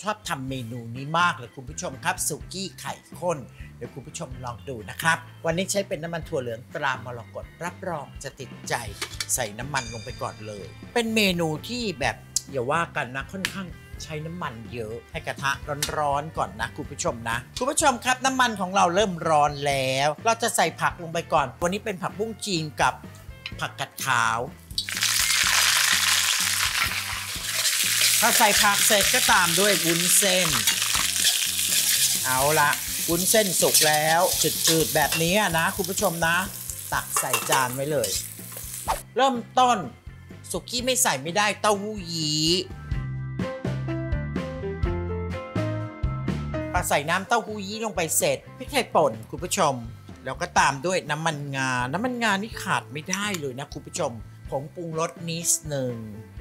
ชอบทำเมนูนี้มากเลยคุณผู้ชมครับสุกี้ไข่ข้นเดี๋ยวคุณผู้ชมลองดูนะครับวันนี้ใช้เป็นน้ำมันถั่วเหลืองตรามรกตรับรองจะติดใจใส่น้ำมันลงไปก่อนเลยเป็นเมนูที่แบบอย่าว่ากันนะค่อนข้างใช้น้ำมันเยอะให้กระทะร้อนๆก่อนนะคุณผู้ชมนะคุณผู้ชมครับน้ำมันของเราเริ่มร้อนแล้วเราจะใส่ผักลงไปก่อนวันนี้เป็นผักบุ้งจีนกับผักกัดขาวถ้าใส่ผักเสร็จก็ตามด้วยวุ้นเส้นเอาละวุ้นเส้นสุกแล้วจืดๆแบบนี้นะคุณผู้ชมนะตักใส่จานไว้เลยเริ่มต้นสุกี้ไม่ใส่ไม่ได้เต้าหู้ยี้พอใส่น้ำเต้าหู้ยี้ลงไปเสร็จพริกไทยป่นคุณผู้ชมแล้วก็ตามด้วยน้ำมันงานี่ขาดไม่ได้เลยนะคุณผู้ชมผงปรุงรสนิดหนึ่ง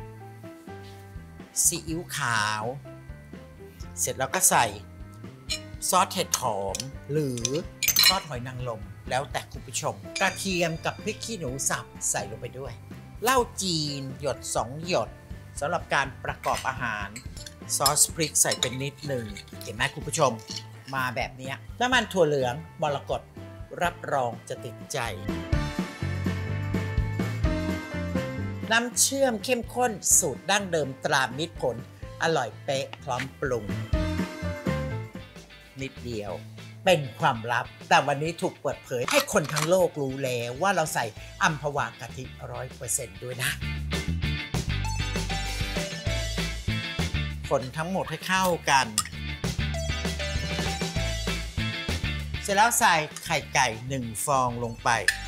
ซีอิ๊วขาวเสร็จแล้วก็ใส่ซอสเห็ดหอมหรือซอสหอยนางรมแล้วแต่คุณผู้ชมกระเทียมกับพริกขี้หนูสับใส่ลงไปด้วยเหล้าจีนหยด2หยดสำหรับการประกอบอาหารซอสพริกใส่เป็นนิดหนึ่งเห็นไหมคุณผู้ชมมาแบบนี้น้ำมันถั่วเหลืองมรกตรับรองจะติดใจน้ำเชื่อมเข้มข้นสูตรดั้งเดิมตรามิตรผลอร่อยเป๊ะพร้อมปรุงนิดเดียวเป็นความลับแต่วันนี้ถูกเปิดเผยให้คนทั้งโลกรู้แล้วว่าเราใส่อัมพวากะทิ 100% ด้วยนะคนทั้งหมดให้เข้ากันเสร็จแล้วใส่ไข่ไก่1ฟองลงไป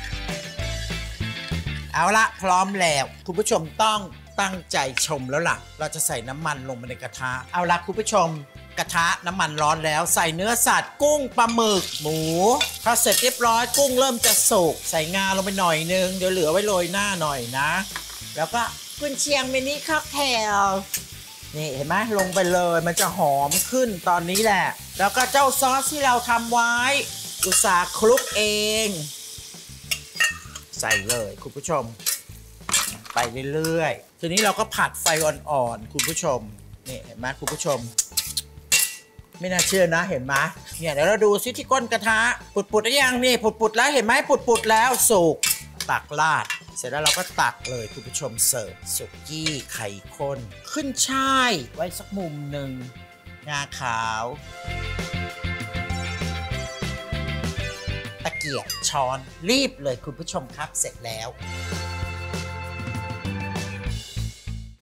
เอาละพร้อมแล้วคุณผู้ชมต้องตั้งใจชมแล้วล่ะเราจะใส่น้ำมันลงไปในกระทะเอาละคุณผู้ชมกระทะน้ำมันร้อนแล้วใส่เนื้อสัตว์กุ้งปลาหมึกหมูพอเสร็จเรียบร้อยกุ้งเริ่มจะสุกใส่งาลงไปหน่อยนึงเดี๋ยวเหลือไว้โรยหน้าหน่อยนะแล้วก็กุนเชียงมินิค็อกเทลนี่เห็นไหมลงไปเลยมันจะหอมขึ้นตอนนี้แหละแล้วก็เจ้าซอสที่เราทำไว้อุตสาห์คลุกเองใส่เลยคุณผู้ชมไปเรื่อยๆทีนี้เราก็ผัดไฟอ่อนๆคุณผู้ชมนี่เห็นไหมคุณผู้ชมไม่น่าเชื่อนะเห็นไหมเนี่ยเดี๋ยวเราดูซิที่ก้นกระทะปุดๆหรือยังนี่ปุดๆแล้วเห็นไหมปุดๆแล้วสุกตักราดเสร็จแล้วเราก็ตักเลยคุณผู้ชมเสิร์ฟสุกี้ไข่ข้นขึ้นช่ายไว้สักมุมหนึ่งงาขาวตะเกียบช้อนรีบเลยคุณผู้ชมครับเสร็จแล้ว